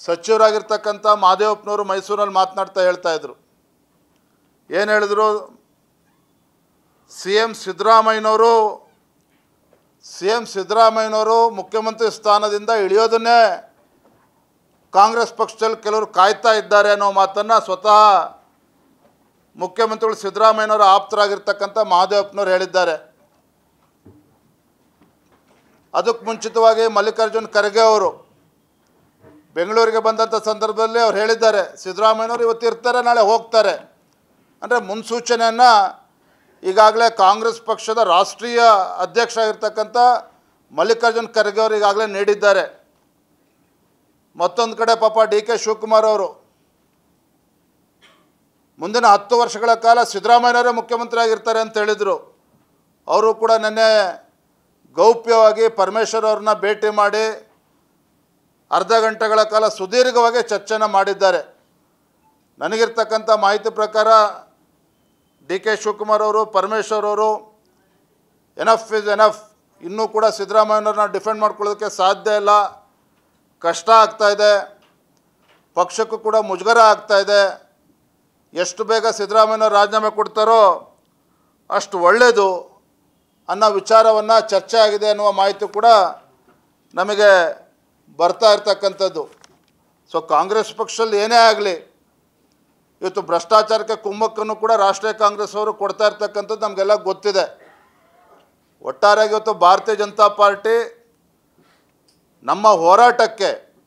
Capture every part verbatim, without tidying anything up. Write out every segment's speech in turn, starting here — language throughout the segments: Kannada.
ಸಚಿವರಾಗಿರ್ತಕ್ಕಂಥ ಮಹದೇವಪ್ಪನವರು ಮೈಸೂರಲ್ಲಿ ಮಾತನಾಡ್ತಾ ಹೇಳ್ತಾ ಇದ್ರು. ಏನು ಹೇಳಿದ್ರು? ಸಿ ಎಂ ಸಿದ್ದರಾಮಯ್ಯನವರು ಸಿ ಎಂ ಸಿದ್ದರಾಮಯ್ಯನವರು ಮುಖ್ಯಮಂತ್ರಿ ಸ್ಥಾನದಿಂದ ಇಳಿಯೋದನ್ನೇ ಕಾಂಗ್ರೆಸ್ ಪಕ್ಷದಲ್ಲಿ ಕೆಲವರು ಕಾಯ್ತಾ ಇದ್ದಾರೆ ಅನ್ನೋ ಮಾತನ್ನು ಸ್ವತಃ ಮುಖ್ಯಮಂತ್ರಿಗಳು ಸಿದ್ದರಾಮಯ್ಯನವರ ಆಪ್ತರಾಗಿರ್ತಕ್ಕಂಥ ಮಹದೇವಪ್ಪನವರು ಹೇಳಿದ್ದಾರೆ. ಅದಕ್ಕೆ ಮುಂಚಿತವಾಗಿ ಮಲ್ಲಿಕಾರ್ಜುನ್ ಖರ್ಗೆ ಅವರು ಬೆಂಗಳೂರಿಗೆ ಬಂದಂಥ ಸಂದರ್ಭದಲ್ಲಿ ಅವ್ರು ಹೇಳಿದ್ದಾರೆ, ಸಿದ್ದರಾಮಯ್ಯನವರು ಇವತ್ತು ಇರ್ತಾರೆ, ನಾಳೆ ಹೋಗ್ತಾರೆ. ಅಂದರೆ ಮುನ್ಸೂಚನೆಯನ್ನು ಈಗಾಗಲೇ ಕಾಂಗ್ರೆಸ್ ಪಕ್ಷದ ರಾಷ್ಟ್ರೀಯ ಅಧ್ಯಕ್ಷ ಆಗಿರ್ತಕ್ಕಂಥ ಮಲ್ಲಿಕಾರ್ಜುನ್ ಖರ್ಗೆ ಅವರು ಈಗಾಗಲೇ ನೀಡಿದ್ದಾರೆ. ಮತ್ತೊಂದು ಕಡೆ ಪಾಪ ಡಿ ಕೆ ಶಿವಕುಮಾರ್ ಅವರು ಮುಂದಿನ ಹತ್ತು ವರ್ಷಗಳ ಕಾಲ ಸಿದ್ದರಾಮಯ್ಯನವರೇ ಮುಖ್ಯಮಂತ್ರಿ ಆಗಿರ್ತಾರೆ ಅಂತ ಹೇಳಿದರು. ಅವರು ಕೂಡ ನಿನ್ನೆ ಗೌಪ್ಯವಾಗಿ ಪರಮೇಶ್ವರ್ ಅವ್ರನ್ನ ಭೇಟಿ ಮಾಡಿ ಅರ್ಧ ಗಂಟೆಗಳ ಕಾಲ ಸುದೀರ್ಘವಾಗಿ ಚರ್ಚೆನ ಮಾಡಿದ್ದಾರೆ. ನನಗಿರ್ತಕ್ಕಂಥ ಮಾಹಿತಿ ಪ್ರಕಾರ ಡಿ ಕೆ ಶಿವಕುಮಾರ್ ಅವರು ಪರಮೇಶ್ವರ್ ಅವರು ಎನಫ್ ಇಸ್ ಎನಫ್, ಇನ್ನೂ ಕೂಡ ಸಿದ್ದರಾಮಯ್ಯನವ್ರನ್ನ ಡಿಫೆಂಡ್ ಮಾಡ್ಕೊಳ್ಳೋದಕ್ಕೆ ಸಾಧ್ಯ ಇಲ್ಲ, ಕಷ್ಟ ಆಗ್ತಾಯಿದೆ, ಪಕ್ಷಕ್ಕೂ ಕೂಡ ಮುಜುಗರ ಆಗ್ತಾಯಿದೆ, ಎಷ್ಟು ಬೇಗ ಸಿದ್ದರಾಮಯ್ಯನವರು ರಾಜೀನಾಮೆ ಕೊಡ್ತಾರೋ ಅಷ್ಟು ಒಳ್ಳೆಯದು ಅನ್ನೋ ವಿಚಾರವನ್ನು ಚರ್ಚೆ ಆಗಿದೆ ಅನ್ನುವ ಮಾಹಿತಿ ಕೂಡ ನಮಗೆ ಬರ್ತಾ ಇರ್ತಕ್ಕಂಥದ್ದು. ಸೊ ಕಾಂಗ್ರೆಸ್ ಪಕ್ಷದಲ್ಲಿ ಏನೇ ಆಗಲಿ ಇವತ್ತು ಭ್ರಷ್ಟಾಚಾರಕ್ಕೆ ಕುಮ್ಮಕ್ಕನ್ನು ಕೂಡ ರಾಷ್ಟ್ರೀಯ ಕಾಂಗ್ರೆಸ್ ಅವರು ಕೊಡ್ತಾ ಇರ್ತಕ್ಕಂಥದ್ದು ನಮಗೆಲ್ಲ ಗೊತ್ತಿದೆ. ಒಟ್ಟಾರೆಯಾಗಿ ಇವತ್ತು ಭಾರತೀಯ ಜನತಾ ಪಾರ್ಟಿ ನಮ್ಮ ಹೋರಾಟಕ್ಕೆ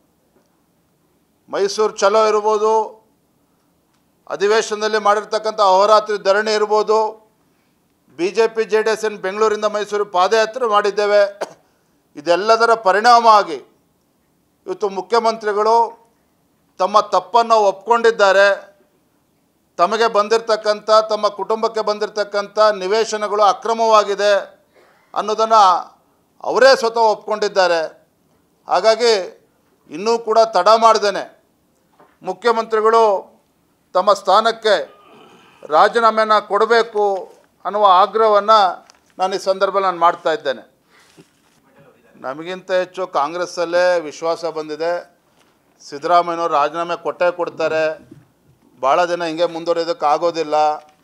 ಮೈಸೂರು ಚಲೋ ಇರ್ಬೋದು, ಅಧಿವೇಶನದಲ್ಲಿ ಮಾಡಿರ್ತಕ್ಕಂಥ ಅಹೋರಾತ್ರಿ ಧರಣಿ ಇರ್ಬೋದು, B J P J D S and ಬೆಂಗಳೂರಿಂದ ಮೈಸೂರು ಪಾದಯಾತ್ರೆ ಮಾಡಿದ್ದೇವೆ. ಇದೆಲ್ಲದರ ಪರಿಣಾಮ ಆಗಿ ಇವತ್ತು ಮುಖ್ಯಮಂತ್ರಿಗಳು ತಮ್ಮ ತಪ್ಪನ್ನು ಒಪ್ಕೊಂಡಿದ್ದಾರೆ. ತಮಗೆ ಬಂದಿರತಕ್ಕಂಥ ತಮ್ಮ ಕುಟುಂಬಕ್ಕೆ ಬಂದಿರತಕ್ಕಂಥ ನಿವೇಶನಗಳು ಅಕ್ರಮವಾಗಿದೆ ಅನ್ನೋದನ್ನು ಅವರೇ ಸ್ವತಃ ಒಪ್ಕೊಂಡಿದ್ದಾರೆ. ಹಾಗಾಗಿ ಇನ್ನೂ ಕೂಡ ತಡ ಮಾಡ್ದೇನೆ ಮುಖ್ಯಮಂತ್ರಿಗಳು ತಮ್ಮ ಸ್ಥಾನಕ್ಕೆ ರಾಜೀನಾಮೆಯನ್ನು ಕೊಡಬೇಕು ಅನ್ನುವ ಆಗ್ರಹವನ್ನು ನಾನು ಈ ಸಂದರ್ಭದಲ್ಲಿ ನಾನು ಮಾಡ್ತಾ ಇದ್ದೇನೆ. ನಮಗಿಂತ ಹೆಚ್ಚು ಕಾಂಗ್ರೆಸ್ಸಲ್ಲೇ ವಿಶ್ವಾಸ ಬಂದಿದೆ, ಸಿದ್ದರಾಮಯ್ಯನವರು ರಾಜೀನಾಮೆ ಕೊಟ್ಟೇ ಕೊಡ್ತಾರೆ, ಭಾಳ ದಿನ ಹಿಂಗೆ ಮುಂದುವರಿಯೋದಕ್ಕೆ ಆಗೋದಿಲ್ಲ,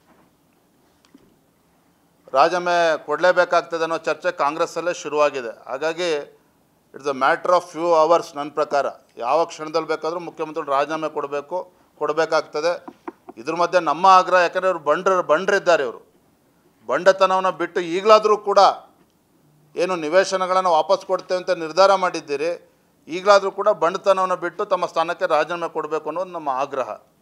ರಾಜೀನಾಮೆ ಕೊಡಲೇಬೇಕಾಗ್ತದೆ ಅನ್ನೋ ಚರ್ಚೆ ಕಾಂಗ್ರೆಸ್ಸಲ್ಲೇ ಶುರುವಾಗಿದೆ. ಹಾಗಾಗಿ it's a matter of few hours. ನನ್ನ ಪ್ರಕಾರ ಯಾವ ಕ್ಷಣದಲ್ಲಿ ಬೇಕಾದರೂ ಮುಖ್ಯಮಂತ್ರಿಗಳು ರಾಜೀನಾಮೆ ಕೊಡಬೇಕು ಕೊಡಬೇಕಾಗ್ತದೆ. ಇದ್ರ ಮಧ್ಯೆ ನಮ್ಮ ಆಗ್ರಹ, ಯಾಕಂದರೆ ಇವರು ಬಂಡ್ರ ಬಂಡ್ರಿದ್ದಾರೆ, ಇವರು ಬಂಡತನವನ್ನು ಬಿಟ್ಟು ಈಗಲಾದರೂ ಕೂಡ ಏನು ನಿವೇಶನಗಳನ್ನು ವಾಪಸ್ ಕೊಡ್ತೇವೆ ಅಂತ ನಿರ್ಧಾರ ಮಾಡಿದ್ದೀರಿ, ಈಗಲಾದರೂ ಕೂಡ ಬಂಡತನವನ್ನು ಬಿಟ್ಟು ತಮ್ಮ ಸ್ಥಾನಕ್ಕೆ ರಾಜೀನಾಮೆ ಕೊಡಬೇಕು ಅನ್ನೋದು ನಮ್ಮ ಆಗ್ರಹ.